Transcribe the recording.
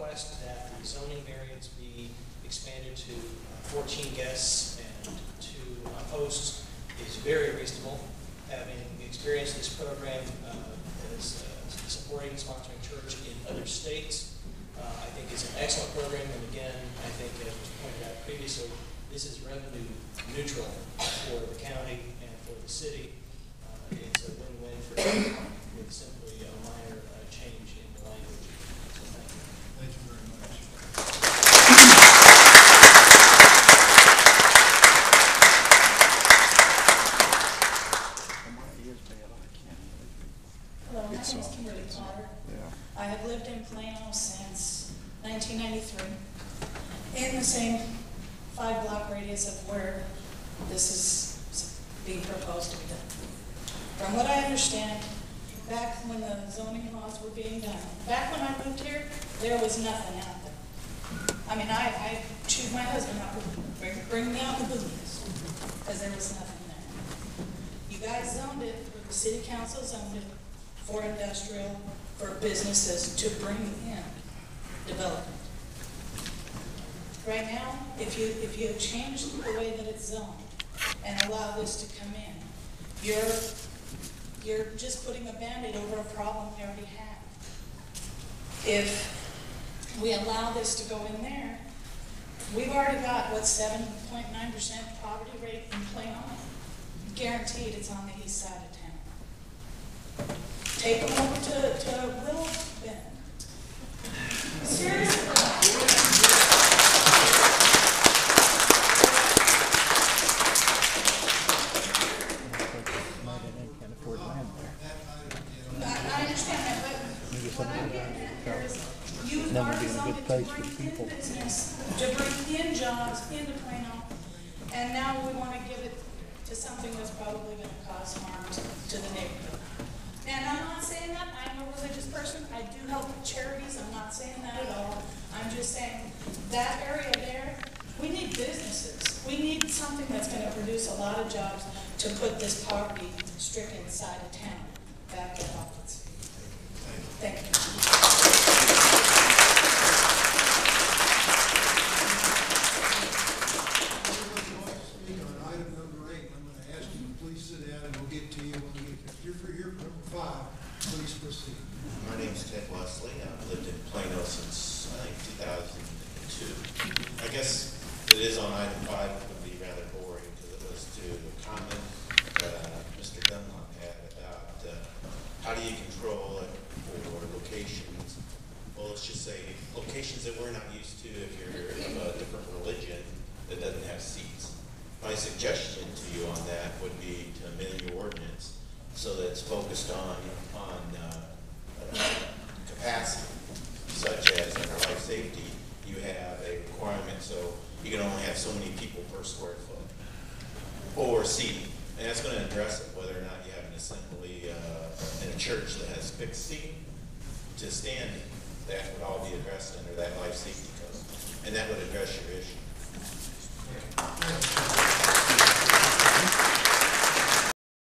request that the zoning variance be expanded to 14 guests and 2 hosts is very reasonable. Having experienced this program as supporting sponsoring church in other states, I think it's an excellent program. And again, I think as was pointed out previously, this is revenue neutral for the county and for the city. It's a win-win for everyone with simply a minor change in the language. So thank you. Thank you very much. Hello, my name is Kimberly Potter. I have lived in Plano since 1993, in the same 5-block radius of where this is being proposed to be done. From what I understand, back when the zoning laws were being done, back when I moved here, there was nothing out there. I mean, I chewed my husband out, bring me out the business, because there was nothing there. You guys zoned it, or the city council zoned it, for industrial, for businesses to bring in development. Right now, if you change the way that it's zoned and allow this to come in, you're just putting a Band-Aid over a problem we already have. If we allow this to go in there, we've already got, what, 7.9% poverty rate in Plano? Guaranteed it's on the east side of town. Take them over to Little Bend. Seriously. I understand that, but what I'm getting at here is you've already zoned it to bring in business, to bring in jobs into Plano, and now we want to give it to something that's probably going to cause harm to the neighborhood. And I'm not saying that, I'm a religious person, I do help with charities, I'm not saying that at all. I'm just saying that area there, we need businesses. We need something that's going to produce a lot of jobs to put this poverty-stricken side of town back at opposite. Thank you. On item number 8, I'm going to ask you to please sit down and we'll get to you when we get here. If you're for your number 5, please proceed. My name is Ted Wesley. I've lived in Plano since, I think, 2002. I guess it is on item 5. It would be rather boring because it was to the comment that Mr. Dunlop had about how do you control it for locations. Well, let's just say locations that we're not used to if you're of a different religion that doesn't have seats. My suggestion to you on that would be to amend your ordinance so that it's focused on capacity, such as under life safety, you have a requirement so you can only have so many people per square foot or seating. And that's going to address it, whether or not you have an assembly in a church that has fixed seating to standing. That would all be addressed under that life safety code. And that would address your issue.